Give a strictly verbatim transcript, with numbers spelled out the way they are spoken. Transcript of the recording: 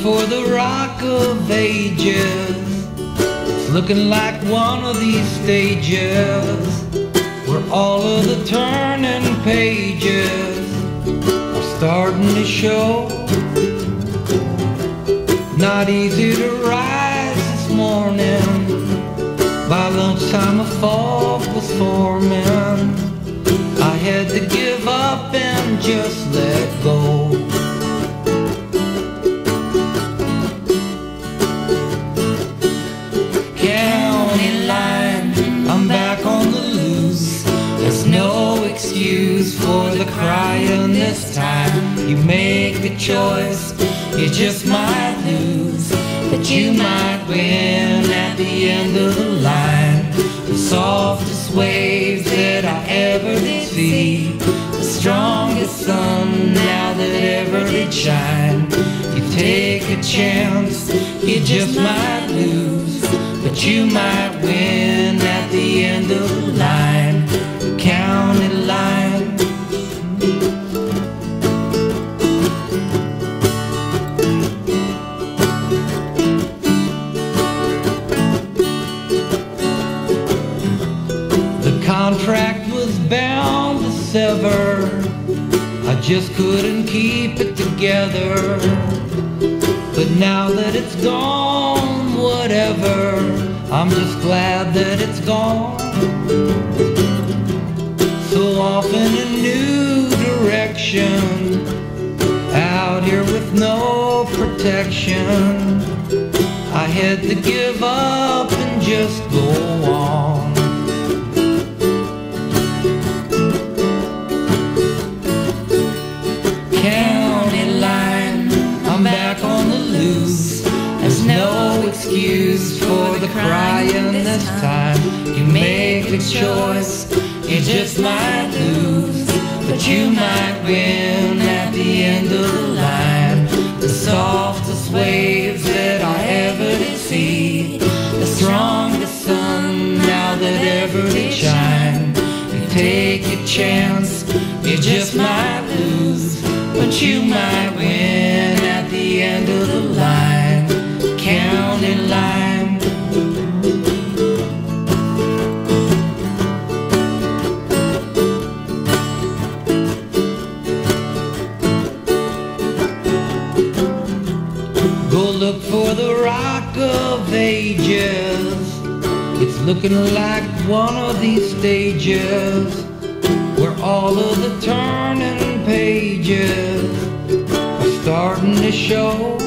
for the Rock of Ages. It's looking like one of these stages where all of the turning pages are starting to show. Not easy to rise this morning. By lunchtime a fog was forming. I had to give up and just let go. County line, I'm back on the loose. There's no excuse for the crying this time. You make a choice, you just might lose, but you might win at the end of the line. The softest waves that I ever did see, the strongest sun now that ever did shine. You take a chance, you just might lose, but you might win at the end of the line. County line. Contract was bound to sever. I just couldn't keep it together. But now that it's gone, whatever, I'm just glad that it's gone. So off in a new direction, out here with no protection, I had to give up and just go on. There's no excuse for the crying this time. You make a choice, you just might lose, but you might win at the end of the line. The softest waves that I ever did see, the strongest sun now that ever did shine. You take a chance, you just might lose, but you might win at the end of the line. County line. Go look for the Rock of Ages. It's looking like one of these stages where all of the turning pages are starting to show.